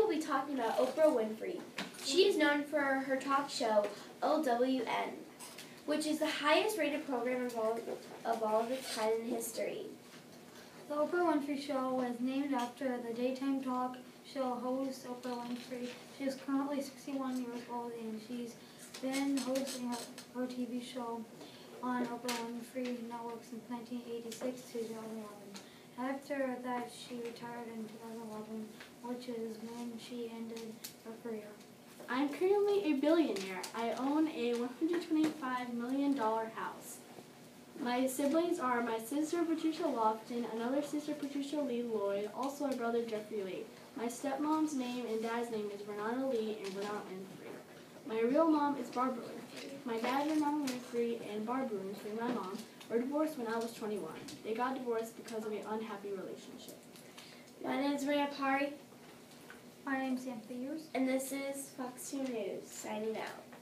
be talking about Oprah Winfrey. She is known for her talk show, OWN, which is the highest rated program of all of its kind in history. The Oprah Winfrey Show was named after the daytime talk show host Oprah Winfrey. She is currently 61 years old and she's been hosting her TV show on Oprah Winfrey Network since 1986 to 2011. After that, she retired in 2011, which is when she ended her career. I'm currently a billionaire. I own a $125 million house. My siblings are my sister Patricia Lofton, another sister Patricia Lee Lloyd, also a brother Jeffrey Lee. My stepmom's name and dad's name is Renata Lee and Renata Winfrey. My real mom is Barbara Winfrey. My dad, Renata Winfrey, and Barbara Winfrey, my mom, were divorced when I was 21. They got divorced because of an unhappy relationship. My name is Maria Pari. My name is Sam Peters. And this is Fox 2 News, signing out.